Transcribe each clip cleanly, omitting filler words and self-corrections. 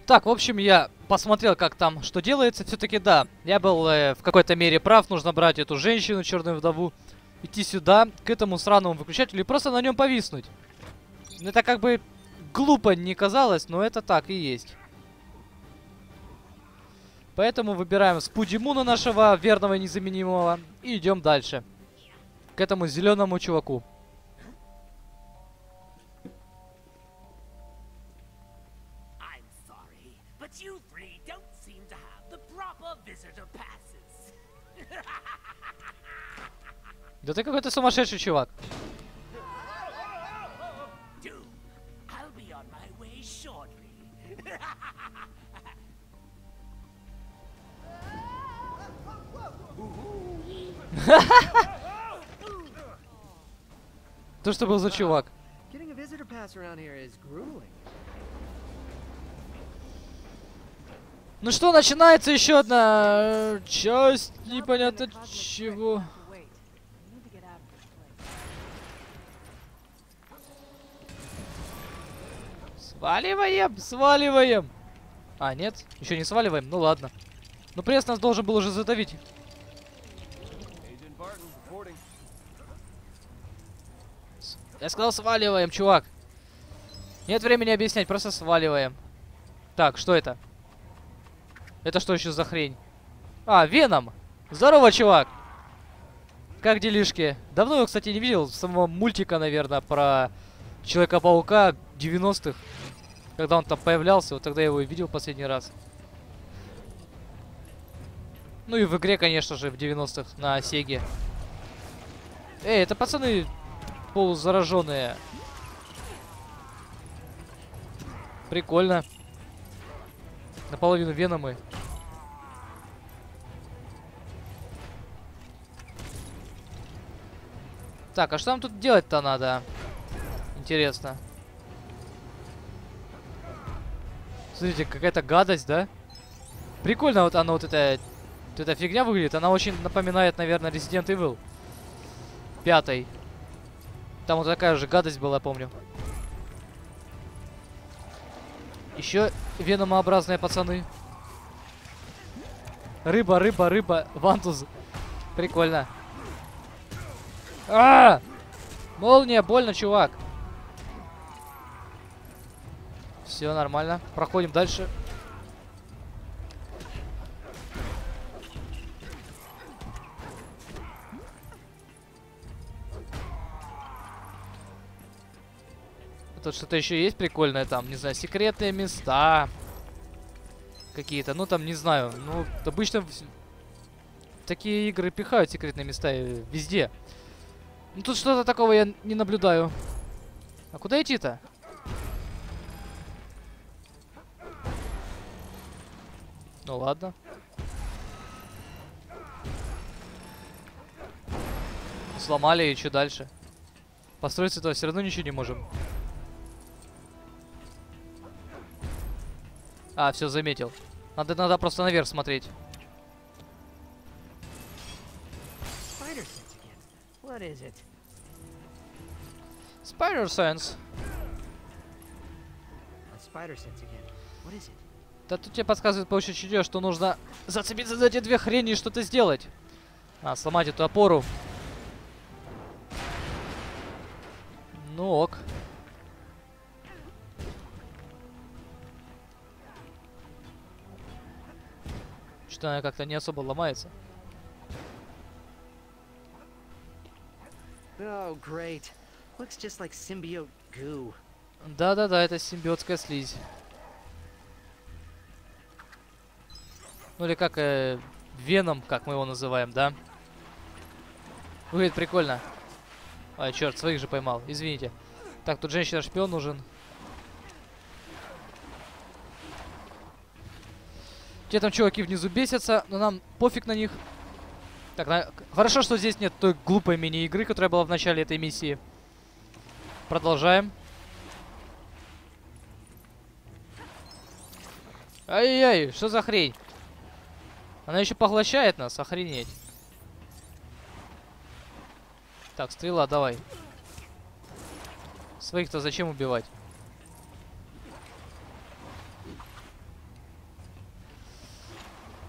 Так, в общем, я посмотрел, как там что делается. Все-таки да, я был в какой-то мере прав. Нужно брать эту женщину, черную вдову, идти сюда, к этому сраному выключателю и просто на нем повиснуть. Это как бы глупо не казалось, но это так и есть. Поэтому выбираем Спудимуна нашего верного и незаменимого и идем дальше. К этому зеленому чуваку. Да ты какой-то сумасшедший чувак. То, что был за чувак. Ну что, начинается еще одна часть непонятно чего. Сваливаем, сваливаем. А, нет, еще не сваливаем, ну ладно. Ну пресс нас должен был уже задавить. Я сказал, сваливаем, чувак. Нет времени объяснять, просто сваливаем. Так, что это? Это что еще за хрень? А, Веном! Здорово, чувак! Как делишки? Давно его, кстати, не видел. Самого мультика, наверное, про Человека-паука 90-х. Когда он там появлялся, вот тогда я его и видел последний раз. Ну и в игре, конечно же, в 90-х на Сеге. Эй, это пацаны полузараженные. Прикольно. Наполовину веномы. Так, а что нам тут делать-то надо? Интересно. Смотрите, какая-то гадость, да? Прикольно вот она, вот эта фигня выглядит. Она очень напоминает, наверное, Resident Evil 5. Там вот такая же гадость была, помню. Еще веномообразные пацаны. Рыба, рыба, рыба. Вантуз. Прикольно. А! Молния, больно, чувак. Все нормально. Проходим дальше. Тут что-то еще есть прикольное там, не знаю, секретные места какие-то, ну там, не знаю, ну обычно такие игры пихают секретные места везде. Ну тут что-то такого я не наблюдаю. А куда идти-то? Ну ладно. Сломали, и что дальше? Построить с этого все равно ничего не можем. А, все, заметил. Надо просто наверх смотреть. Spider Sense. Да тут тебе подсказывает по очереди, что нужно зацепиться за эти две хрени и что-то сделать. А, сломать эту опору. Ну ок. Что-то она как-то не особо ломается. Oh, great. Looks just like symbiote goo. Да-да-да, это симбиотская слизь. Ну или как Веном, как мы его называем, да? Выглядит прикольно. Ай, черт, своих же поймал, извините. Так, тут женщина-шпион нужен. Те там чуваки внизу бесятся, но нам пофиг на них. Так, хорошо, что здесь нет той глупой мини-игры, которая была в начале этой миссии. Продолжаем. Ай-яй, что за хрень? Она еще поглощает нас, охренеть. Так, стрела, давай. Своих-то зачем убивать?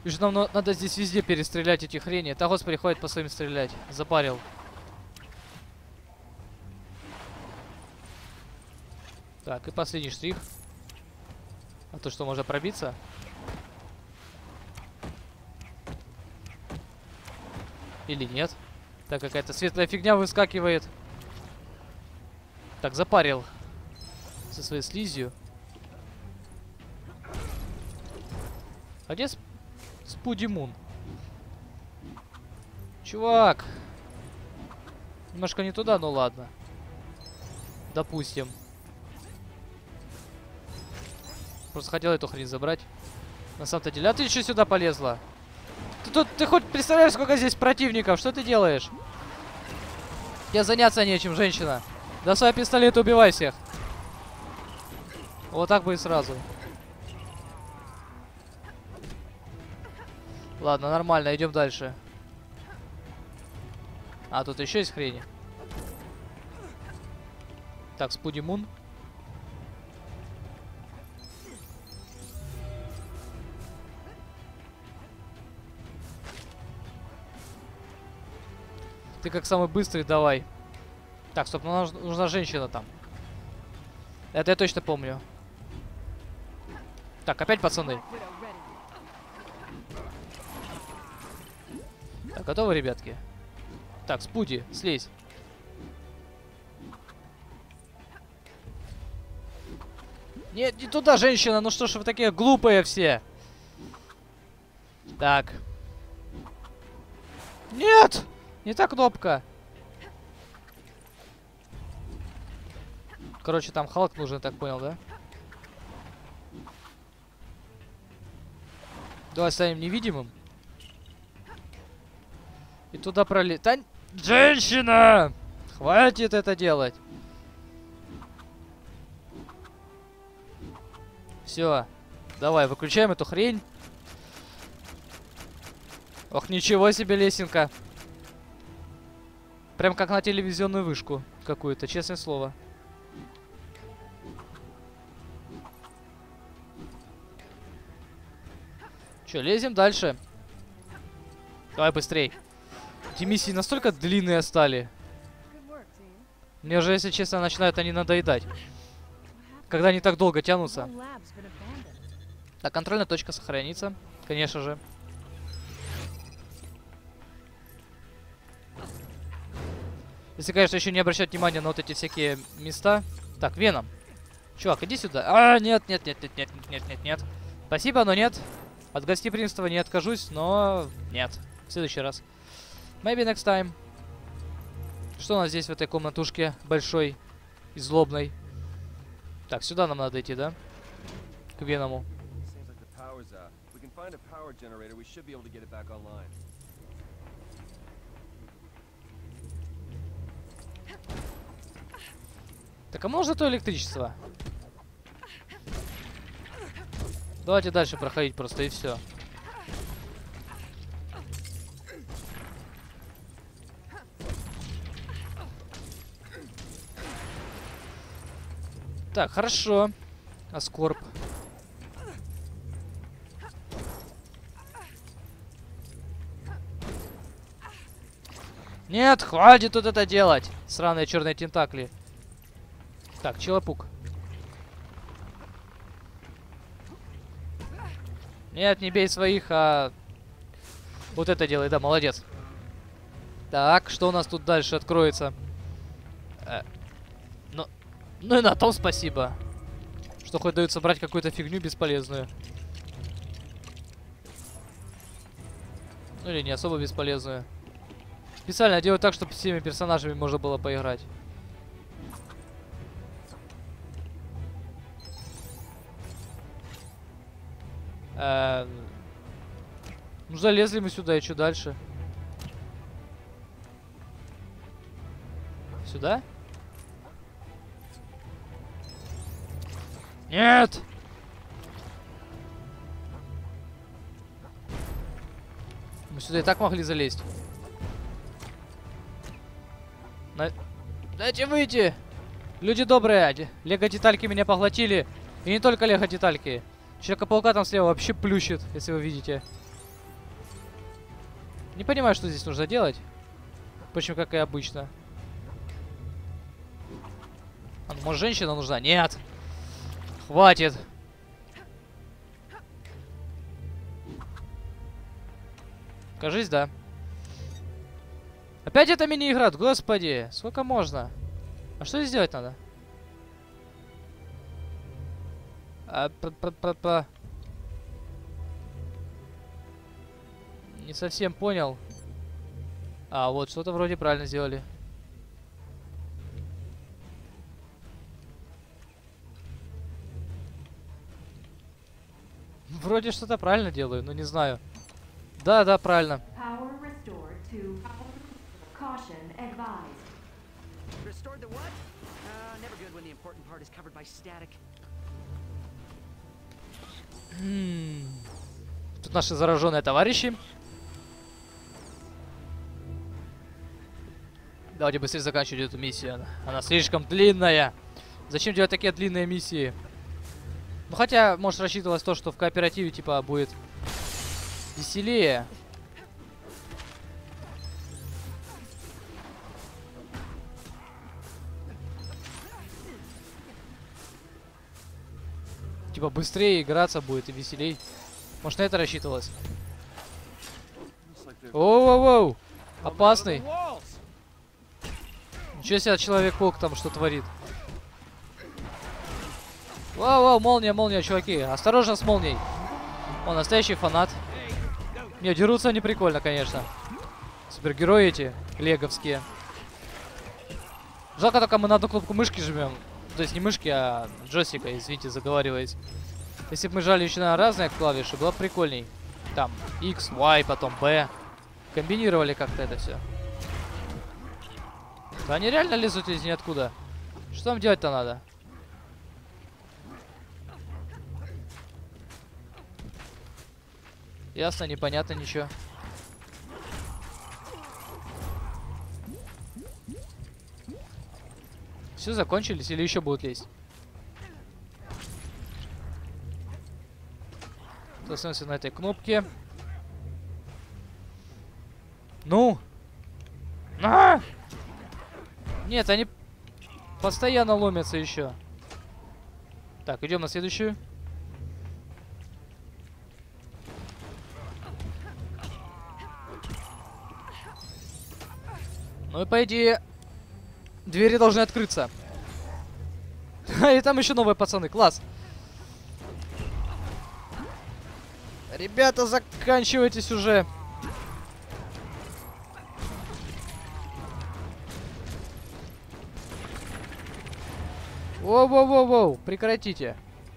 И же нам надо здесь везде перестрелять эти хрени. Да, господи, ходит по своим стрелять. Запарил. Так, и последний штрих. А то что, можно пробиться? Или нет? Так, какая-то светлая фигня выскакивает. Так, запарил. Со своей слизью. А где Спуди Мун? Чувак! Немножко не туда, ну ладно. Допустим. Просто хотел эту хрень забрать. На самом-то деле. А ты еще сюда полезла? Ты хоть представляешь, сколько здесь противников? Что ты делаешь? Тебе заняться нечем, женщина. Доставай пистолет и убивай всех. Вот так бы и сразу. Ладно, нормально, идем дальше. А, тут еще есть хрени. Так, Спуди Мун. Ты как самый быстрый, давай. Так, стоп, нам нужна женщина там. Это я точно помню. Так, опять пацаны. Так, готовы, ребятки? Так, Спуди, слезь. Нет, не туда, женщина. Ну что ж вы такие глупые все. Так. Нет! Не та кнопка. Короче, там Халк нужен, так понял, да? Давай станем невидимым. И туда пролетать. Женщина! Хватит это делать. Все. Давай, выключаем эту хрень. Ох, ничего себе лесенка. Прям как на телевизионную вышку какую-то, честное слово. Че, лезем дальше. Давай быстрей. Эти миссии настолько длинные стали. Мне уже, если честно, начинают они надоедать. Когда они так долго тянутся. Так, контрольная точка сохранится. Конечно же. Если, конечно, еще не обращать внимания на вот эти всякие места. Так, Веном. Чувак, иди сюда. А, нет. Спасибо, но нет. От гостеприимства не откажусь, но нет. В следующий раз. Maybe next time. Что у нас здесь в этой комнатушке большой и злобной? Так, сюда нам надо идти, да? К Веному. Так, а можно то электричество? Давайте дальше проходить просто и все. Так, хорошо. Аскорб. Нет, хватит тут это делать. Сраные черные тентакли. Так, Челопук. Нет, не бей своих, а... Вот это делай, да, молодец. Так, что у нас тут дальше откроется? Ну и на том спасибо. Что хоть дают собрать какую-то фигню бесполезную. Ну или не особо бесполезную. Специально делаю так, чтобы всеми персонажами можно было поиграть. Ну залезли мы сюда, и что дальше? Сюда? Нет! Мы сюда и так могли залезть. Дайте выйти! Люди добрые! Лего-детальки меня поглотили. И не только лего-детальки. Человека-паука там слева вообще плющит, если вы видите. Не понимаю, что здесь нужно делать. Впрочем, как и обычно. А, ну, может, женщина нужна? Нет. Хватит. Кажись, да. Опять эта мини-игра, господи. Сколько можно? А что здесь делать надо? Не совсем понял. А, вот, что-то вроде правильно сделали. Вроде что-то правильно делаю, но не знаю. Да, да, правильно. Restored the what? Never good when the important part is covered by static. Тут наши зараженные товарищи. Давайте быстрее заканчивать эту миссию. Она слишком длинная. Зачем делать такие длинные миссии? Ну хотя, может, рассчитывалось то, что в кооперативе типа будет веселее. Типа быстрее играться будет и веселей. Может, на это рассчитывалось? Оу-оу-оу! Опасный. Ничего себе, Человек-паук там что творит. Вау-вау, молния, молния, чуваки. Осторожно с молнией. Он настоящий фанат. Не, дерутся они прикольно, конечно. Супергерои эти, леговские. Жалко только мы на одну кнопку мышки жмем. То есть не мышки, а джойстика, извините, заговариваясь. Если бы мы жали еще на разные клавиши, было бы прикольней. Там X, Y, потом B. Комбинировали как-то это все. Да они реально лезут из ниоткуда. Что нам делать-то надо? Ясно, непонятно ничего. Все, закончились или еще будут лезть? Остановимся на этой кнопке. Ну! А! Нет, они постоянно ломятся еще. Так, идем на следующую. Ну и по идее двери должны открыться. И там еще новые пацаны, класс. Ребята, заканчивайтесь уже. Воу-воу-воу-воу, прекратите.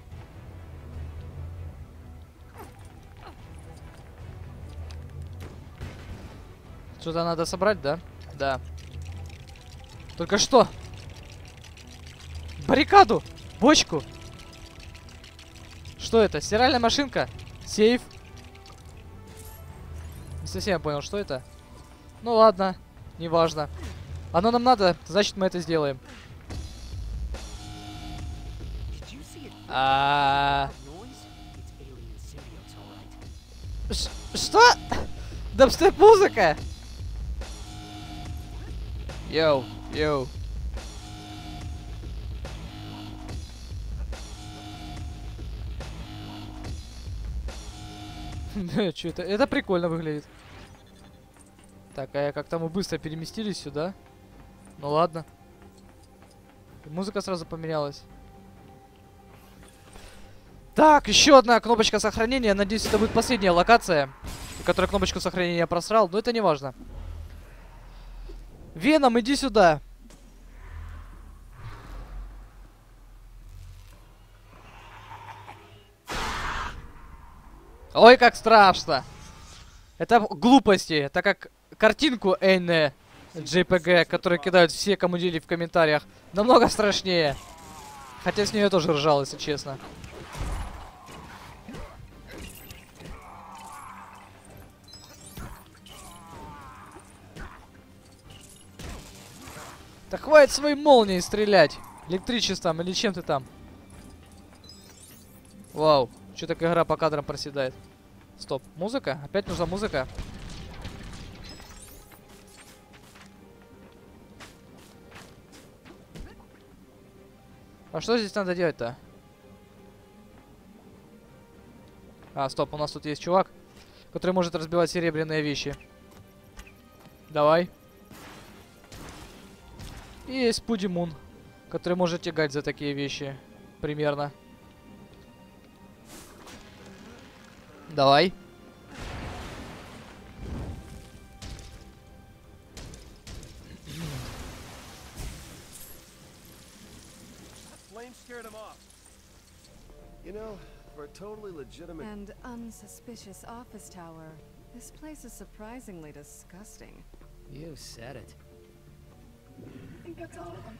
Что-то надо собрать, да? Да. Только что? Баррикаду! Бочку! Что это? Стиральная машинка? Сейф? Не совсем понял, что это. Ну ладно, неважно. Оно нам надо, значит мы это сделаем. Что? Дабстеп музыка? Йоу, йоу. Что это? Это прикольно выглядит. Так, а как-то мы быстро переместились сюда. Ну ладно. Музыка сразу поменялась. Так, еще одна кнопочка сохранения. Надеюсь, это будет последняя локация, которая кнопочку сохранения просрал. Но это не важно. Веном, иди сюда. Ой, как страшно. Это глупости. Это как картинку N JPG, которую кидают все, кому дели в комментариях. Намного страшнее. Хотя с нее я тоже ржал, если честно. Да хватит своей молнией стрелять. Электричеством или чем ты там. Вау. Что так игра по кадрам проседает? Стоп. Музыка? Опять нужна музыка? А что здесь надо делать-то? А, стоп, у нас тут есть чувак, который может разбивать серебряные вещи. Давай. И есть Пудимун, который может тягать за такие вещи. Примерно. Давай. You know, for a totally legitimate... And unsuspicious office tower. This place is surprisingly disgusting. You said it. I think that's all of them.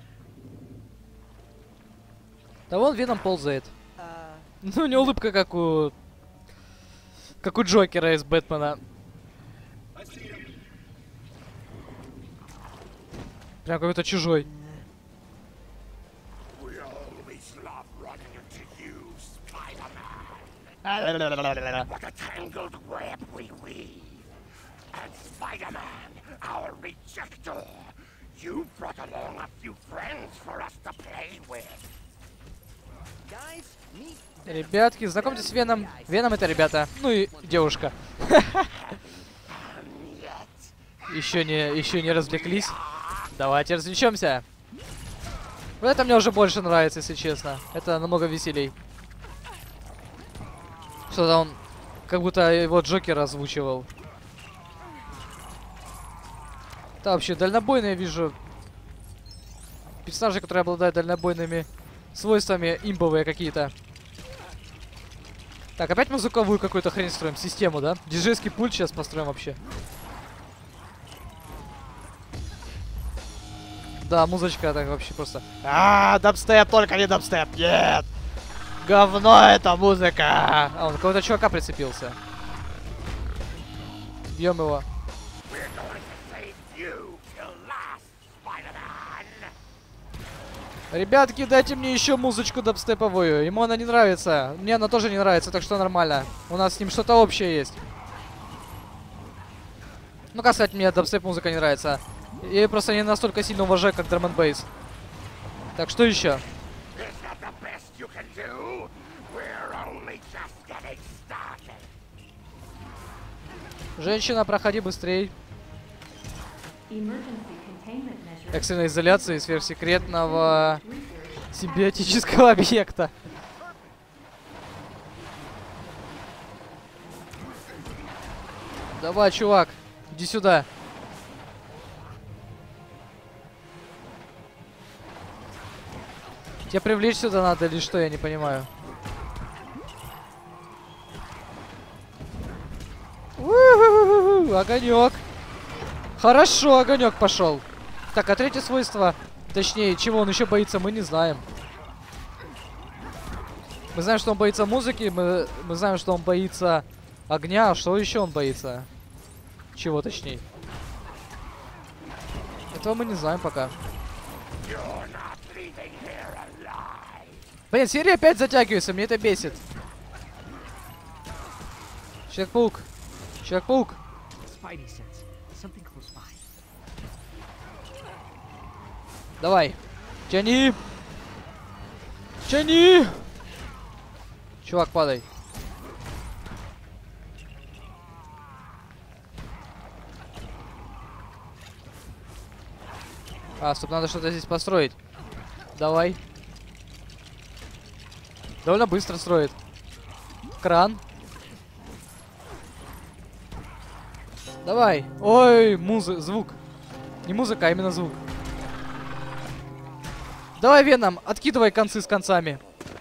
Да вон Веном ползает. Ну, у него улыбка как у Джокера из Бэтмена. Прям какой-то чужой. What a tangled web we weave. And Spider-Man, our rejector, you brought along a few friends for us to play with. Guys, meet Ребятки, знакомьтесь с Веном. Веном это ребята. Ну и девушка. Еще не развлеклись. Давайте развлечемся. Вот это мне уже больше нравится, если честно. Это намного веселей. Что-то он как будто его Джокер озвучивал. Да, вообще, дальнобойные вижу. Персонажи, которые обладают дальнобойными свойствами, имбовые какие-то. Так, опять мы звуковую какую-то хрень строим. Систему, да? Диджейский пульт сейчас построим вообще. Да, музычка так вообще просто. Дабстеп, только не дабстеп, нет! Говно это музыка! А, он какого-то чувака прицепился. Бьем его. Ребятки, дайте мне еще музычку дабстеповую. Ему она не нравится. Мне она тоже не нравится, так что нормально. У нас с ним что-то общее есть. Ну, как сказать, мне дабстеп музыка не нравится. Я ее просто не настолько сильно уважаю, как драм н бейс. Так, что еще? Женщина, проходи быстрей. Экстренная изоляция сверхсекретного симбиотического объекта. Давай, чувак, иди сюда. Тебя привлечь сюда надо или что, я не понимаю. Огонек. Хорошо, огонек пошел. Так, а третье свойство, точнее, чего он еще боится, мы не знаем. Мы знаем, что он боится музыки, мы знаем, что он боится огня, а что еще он боится? Чего, точнее? Этого мы не знаем пока. Блин, серия опять затягивается, мне это бесит. Человек-паук. Человек-паук. Давай. Тяни. Тяни. Чувак, падай. А, стоп, надо что-то здесь построить. Давай. Довольно быстро строит. Кран. Давай. Ой, звук. Не музыка, а именно звук. Давай, Веном, откидывай концы с концами.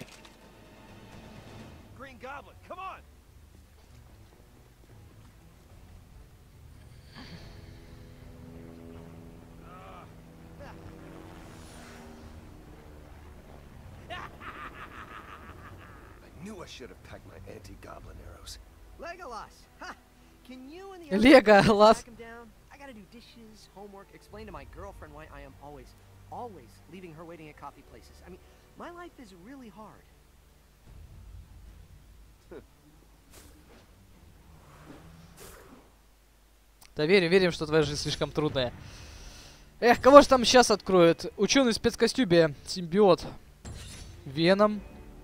Леголас. I gotta do dishes, homework, explain to my girlfriend why I am always leaving her waiting at coffee places. I mean, my life is really hard. Да верим, что твоя жизнь слишком трудная. Эх, кого же там сейчас откроют? Ученый в спецкостюме, симбиот. Веном.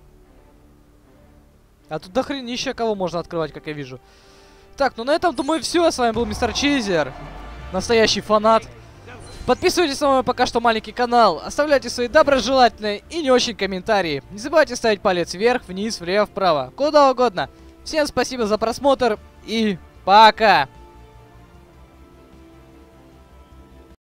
А тут дохренища кого можно открывать, как я вижу. Так, ну на этом, думаю, все. С вами был Мистер Чейзер. Настоящий фанат. Подписывайтесь на мой пока что маленький канал. Оставляйте свои доброжелательные и не очень комментарии. Не забывайте ставить палец вверх, вниз, влево, вправо. Куда угодно. Всем спасибо за просмотр и пока.